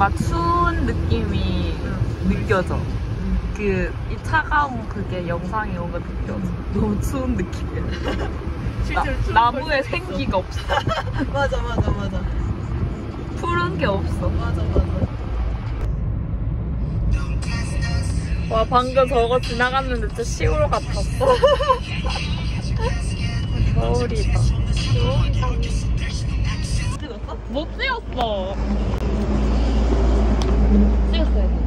뭔가 추운 느낌이 느껴져. 이 차가운 그게 영상이 오면 느껴져. 너무 추운 느낌이야. 나무에 생기가 없어. 맞아. 푸른 게 없어. 맞아. 와, 방금 저거 지나갔는데 진짜 시골 같았어. 겨울이다. 찍었어? 못 찍었어. 찍었어요.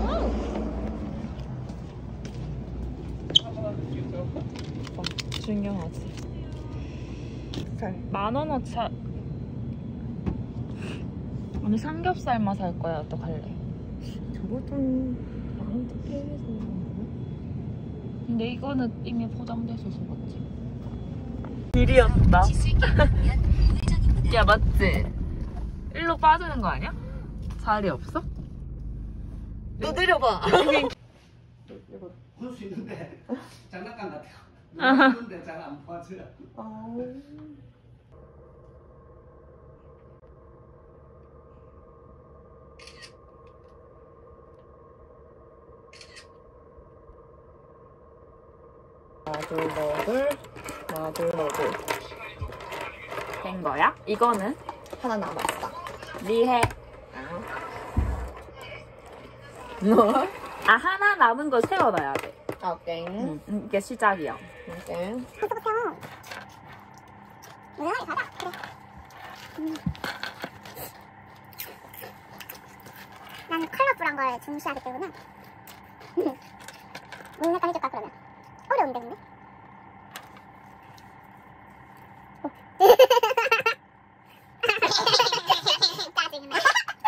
중요하지. 10,000원어치. 언니 삼겹살만 살 거야? 어떡할래? 저거 좀 나한테 게임에서 근데 이거는 이미 포장돼서 속았지. 길이었다. 야, 맞지? 일로 빠지는 거 아니야? 자리 없어? 너 내려봐. 볼 수 있는데 장난감 같아요. 근데 잘 안 봐줘요. 마들러들 된 거야? 이거는? 하나 남았어. 리해. 아, 하나 남은 거 세워놔야 돼. 오케이. 이게 시작이야. 오케이. 나는 컬러풀한 걸 중시하기 때문에 무슨 색깔 해줄까 그러면? 어려운데 근데? 짜증나.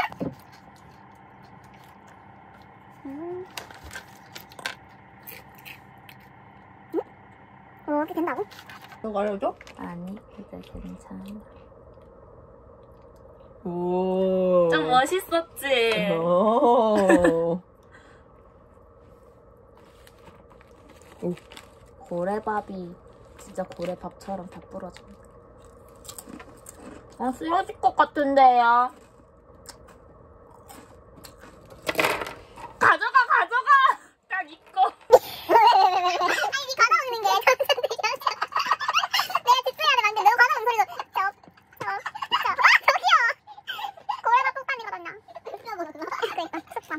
이렇게 된다고? 너가 알려줘? 아니, 이제 괜찮아. 오. 좀 멋있었지? 오. 고래밥이 진짜 고래밥처럼 다 부러져. 아, 쓰러질 것 같은데요. 가져가! 딱 이거. 아니 니 가다 오는 게 내가 집중해야 돼 방금 너 가다 오는 소리도 저기요 고래가 폭탄이거든요. 그러니까 속상.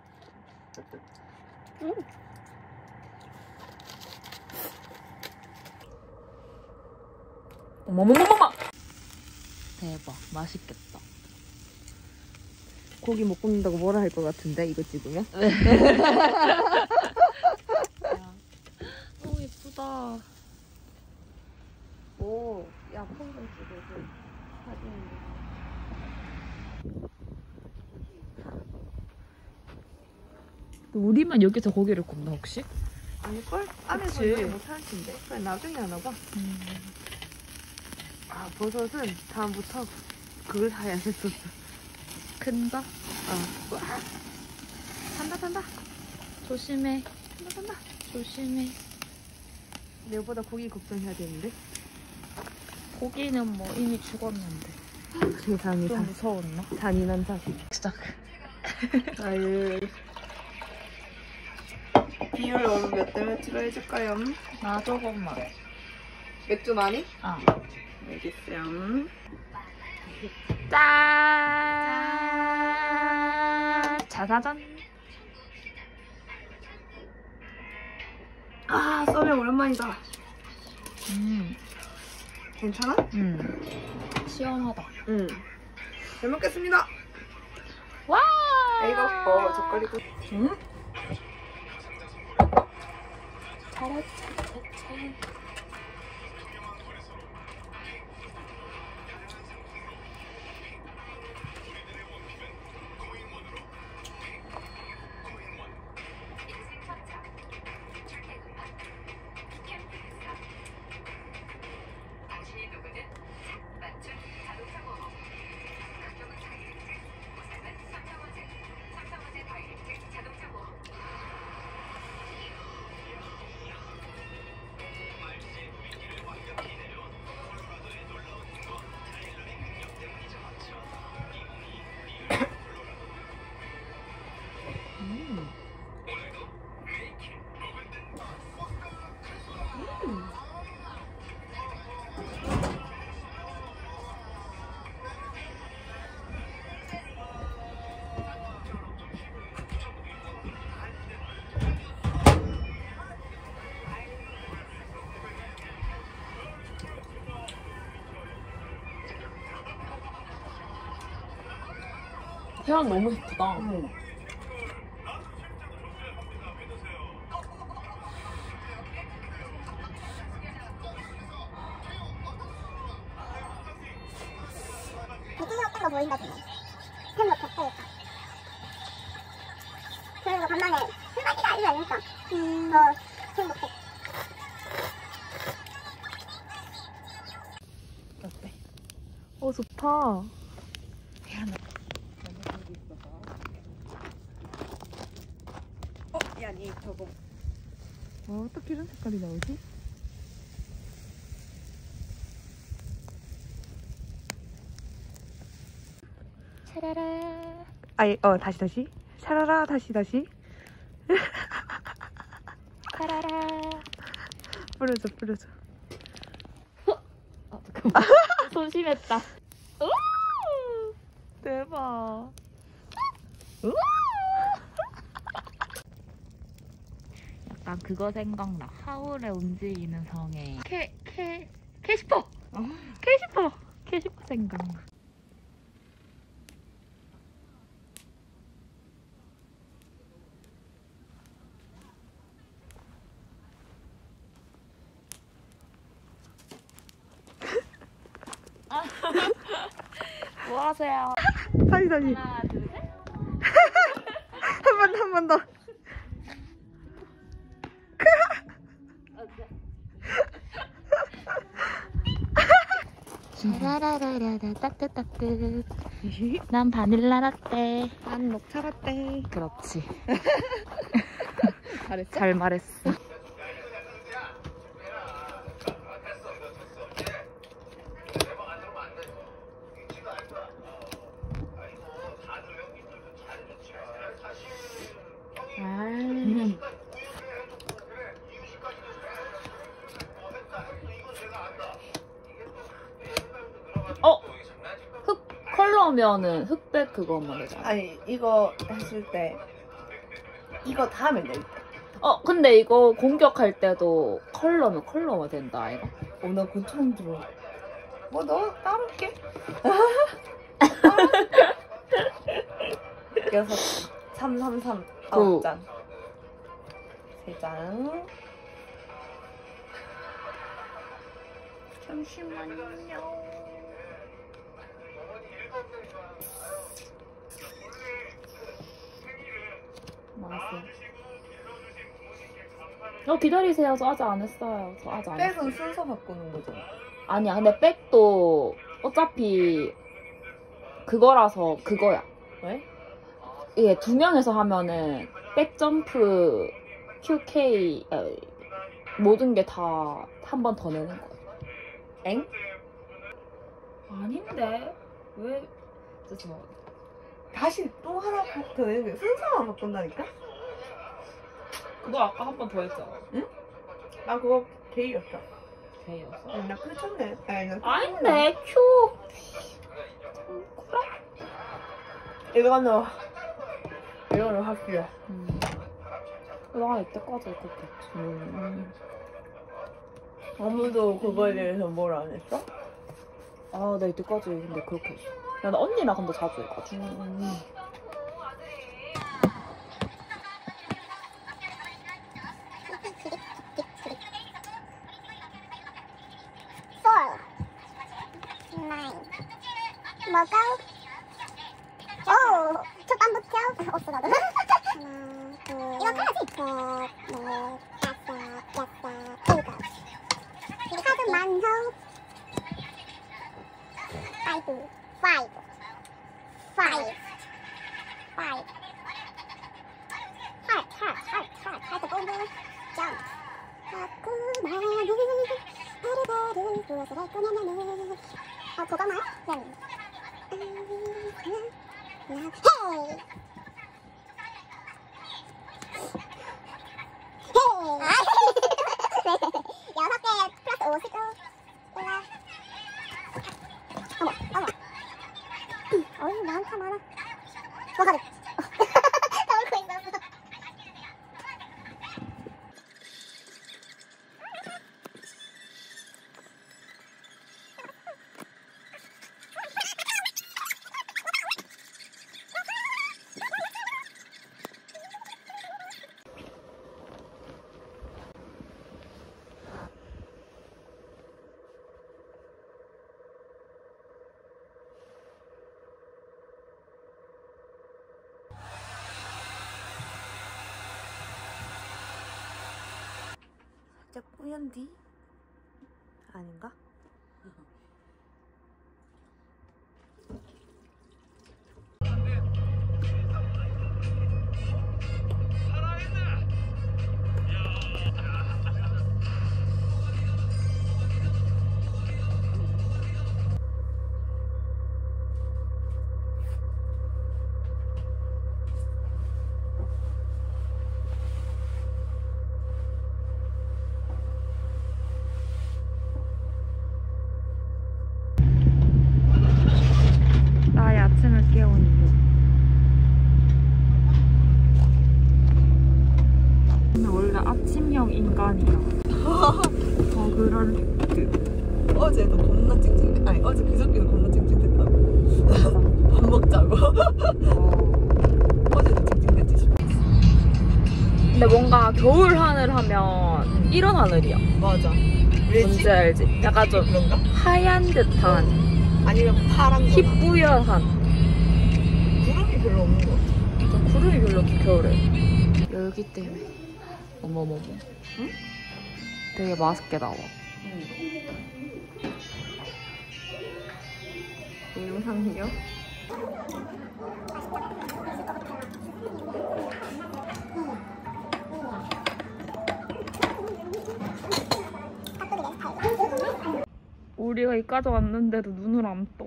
어머머머머! 대박, 맛있겠다. 고기 못 굽는다고 뭐라 할 것 같은데 이거 찍으면? 너무 예쁘다. 오, 야 폰 좀 찍어줘. 사진. 우리만 여기서 고기를 굽나 혹시? 아닐걸? 안에서 그치. 이렇게 못할 텐데. 그래 나중에 하나 봐. 아 버섯은 다음부터 그걸 사야 됐었어. 큰다? 탄다. 조심해. 탄다. 조심해. 내보다 고기 걱정해야 되는데. 고기는 뭐 이미 죽었는데. 세상에 좀 무서웠나? 잔인한 사실. 시작. 아유. 비율 오늘 몇 대 몇으로 해줄까요? 나 조금만. 맥주 많이? 아. 알겠어요. 짠! 자자잔. 아, 쏘면 오랜만이다. 괜찮아? 시원하다. 응. 잘 먹겠습니다. 와! 이거 젓갈이고. 응? 잘했지. 해양 너무 예쁘다. 느낌이 어떤 거 보인다 지금. 생각 좋다. 그리고 간만에 술마시가 아니지 않을까? 더 행복해. 어때? 좋다. 야, 니 저거. 어떻게 이런 색깔이 나오지? 차라라. 아니, 다시. 샤라라, 다시. 차라라. 뿌려줘. 잠깐만. 손 심했다. 대박. 약간 그거 생각나. 하울의 움직이는 성에 캐시퍼 생각나. 뭐 하세요? 다시. 하나, 둘, 셋. 한 번 더. 샤라라라라 따뜻따뜻. 난 바닐라 라떼. 난 녹차 라떼. 그렇지. 잘했어? 잘 말했어. 흑 컬러면은 흑백 그거만 되잖아. 아니, 이거 했을 때 이거 다 하면 돼. 근데 이거 공격할 때도 컬러면 컬러가 된다, 이거. 나 그거 처음 들어. 뭐, 너 따를게. 6, 3, 9잔. 3잔. 잠시만요. 맛있어. 기다리세요. 저 아직 안 했어요. 백은 순서 바꾸는 거잖아. 아니야. 근데 백도 어차피 그거라서 그거야. 왜? 이게 2명에서 하면은 백점프, QK 모든 게 다 한 번 더 내는 거야. 엥? 아닌데? 왜? 죄송해요. 다시 또 하나 더 내는 게 순서만 바꾼다니까? 그거 아까 한 번 더 했잖아. 나 그거 게이였어. 걔였어? 나 그쳤네. 아닌데, 큐. 이거는 확실해. 나 이때까지 그렇게 했지. 아무도 그거에 대해서 뭘 안 했어? 나 이때까지 근데 그렇게 했어. 나 언니랑 근데 자주 해가지고. 뭐가? 오, 첫밤부터 없어 나도. 이거 편하지? 셋, 넷, 다섯, 여섯, 일곱. 카드 많죠? 5. 공부 점. 하구나는 바르바르 무엇을 할 거냐면은 그거만? 헤이! 6개 플러스 50. 올라. 어머. 어이, 많다, 많아. 가자. 떨고 있었어. 살짝 뿌연디? 아닌가? 나의 아침을 깨운 이유. 근데 원래 아침형 인간이야. 그럴 듯. 어제도 겁나 찡찡, 아니 어제 그저께도 겁나 찡찡댔다고. 밥 먹자고. 어제도 찡찡댔지 싶어. 근데 뭔가 겨울 하늘 하면 이런 하늘이야. 맞아. 뭔지 알지? 약간 좀 그런가? 하얀 듯한, 아니면 파란 거. 희뿌연한. 구름이 별로 없는 것 같아. 좀 구름이 별로 없어, 겨울에. 열기 때문에. 어머머머. 응? 되게 맛있게 나와. 영상이요? 우리가 이까지 왔는데도 눈을 안 떠.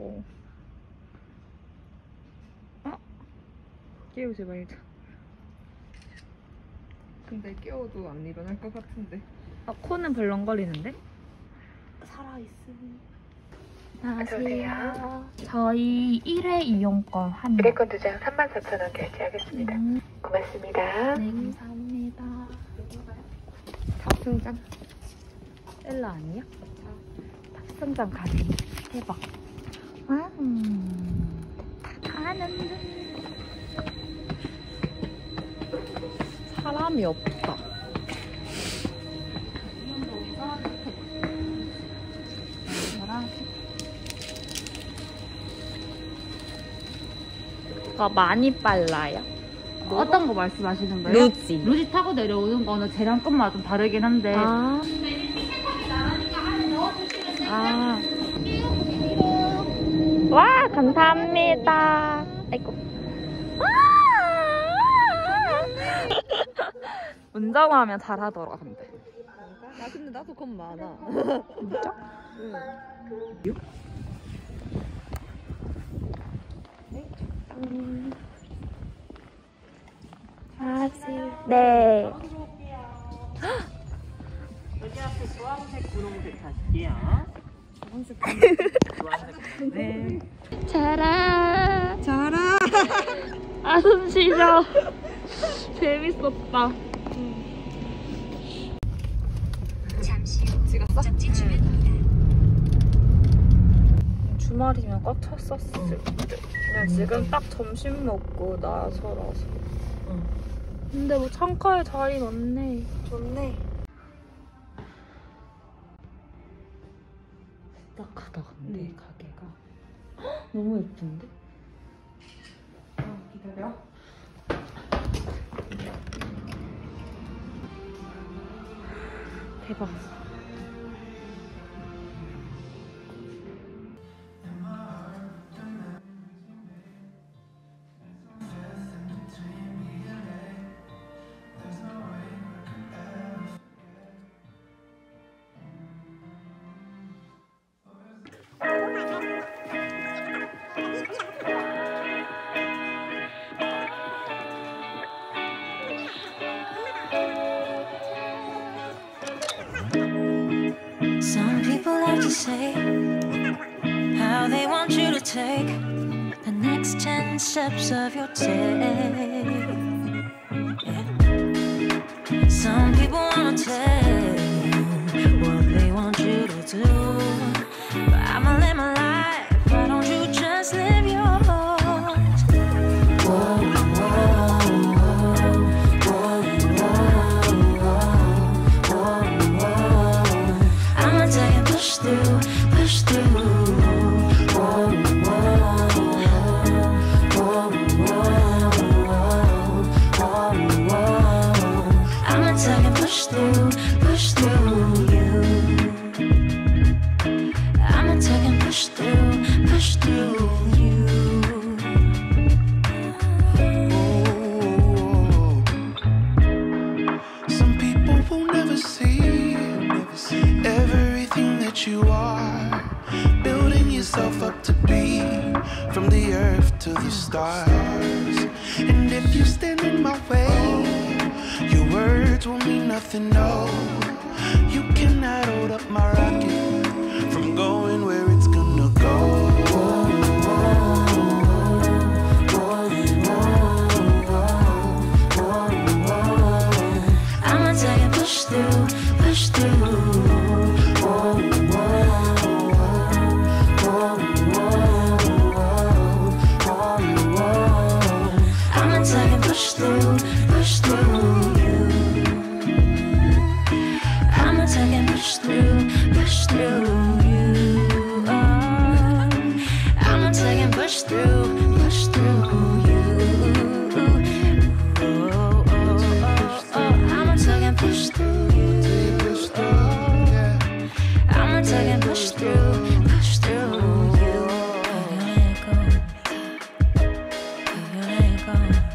깨우지 말자. 근데 깨워도 안 일어날 것 같은데. 코는 벌렁거리는데? 살아있으니. 안녕하세요. 저희 1회 이용권 한 일회권 2장 34,000원 결제하겠습니다. 고맙습니다. 네, 감사합니다. 탑승장? 엘라 아니야? 탑승장 가지. 대박. 가는 중. 사람이 없다. 많이 빨라요? 어떤 거 말씀하시는 거예요? 루지. 루지 타고 내려오는 거는 재량권마다 좀 다르긴 한데 아. 와, 감사합니다. 아이고. 운전하면 잘하더라, 근데. 아 근데 나도 겁 많아. 진짜? 네. 여기 앞에 주황색, 분홍색 가실게요. 주황색. 네. 자라. 자라. 아, 숨 쉬죠. 재밌었다. 찍었어? 주말이면 꽉 찼었을 때. 그냥 지금 딱 점심 먹고 나서라서. 근데 뭐 창가에 자리 많네. 좋네. 딱하다 근데 가게가. 헉, 너무 예쁜데? 기다려. 대박. Some people like to say how they want you to take the next 10 steps of your day. Some people want to tell you what they want you to do, but I'ma live my life. Why don't you just live yours? Whoa, whoa, whoa, whoa, whoa, whoa. I'ma tell you push through, push through. Whoa, whoa, whoa, whoa, whoa, whoa. I'ma tell you push through, push push through you. Some people will never see everything that you are, building yourself up to be, from the earth to the stars. And if you stand in my way, your words will mean nothing, no. You cannot hold up my rocket from going where it's gonna go. I'ma take and push through, push through. I'ma take and push through you. I'ma take and push through you. Oh, I'ma take and push through you. Oh, I'ma take and push through you. I'ma take and push through you. If you let go,